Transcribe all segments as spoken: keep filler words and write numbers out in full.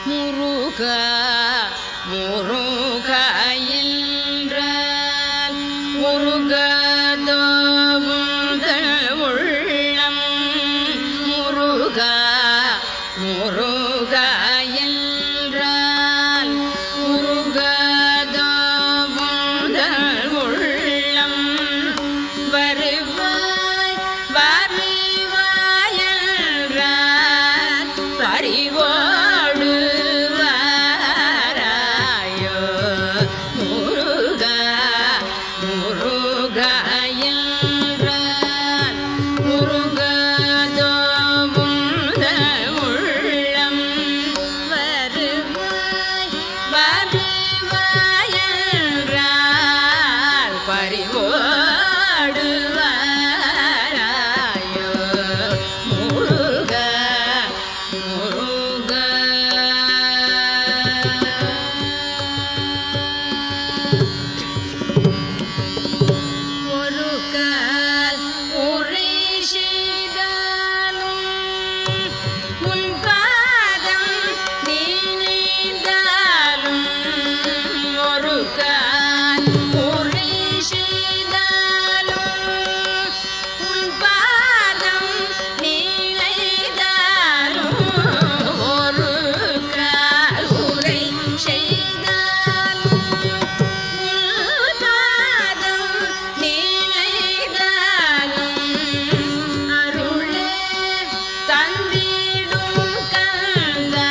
முருகா முருகா என்றால் முருகதோ உந்தன் உள்ளம். முருகா முருகா என்றால் முருகதோ உந்தன் உள்ளம். வருவாய் வருவாய் என்றால் பறிவோடு வாராயோ. முருகா முருகா என்றால் முருகதோ உந்தன் உள்ளம். வருவாய் வருவாய் என்றால் பறிவோடு வாராயோ. முருகா முருகா. ஒரு கால் உரை செய்தாலும் உன் பாதம் நினைந்தாலும். ஒரு கால் உரை செய்தாலும் உன் பாதம் நினைந்தாலும். ஒரு கால் உரை செய்தாலும் உன் பாதம் நினைந்தாலும். அருளே தந்திடும் கந்தா,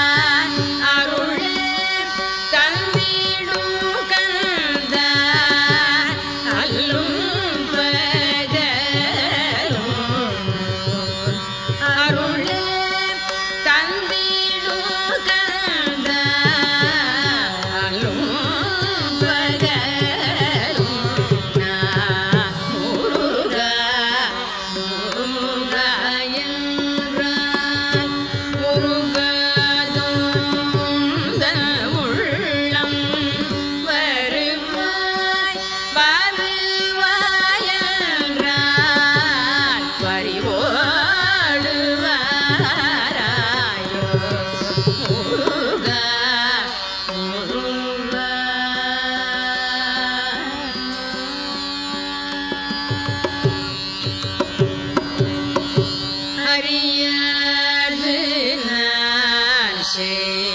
அருளே தந்திடும் கந்தா. அல்லும் பகலும் அருளே தந்திடும் கந்தா. அல்லும் பகலும் நான் முருகா முருகா என்றால் முருகதோ உந்தன் உள்ளம். வருவாய் வருவாய் என்றால் பறிவோடு வாராயோ. முருகா முருகா. அறியாது நான் செய்